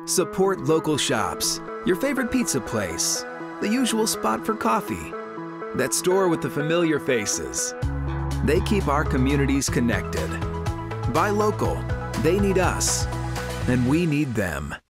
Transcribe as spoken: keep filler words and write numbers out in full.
Support local shops, your favorite pizza place, the usual spot for coffee, that store with the familiar faces. They keep our communities connected. Buy local. They need us, and we need them.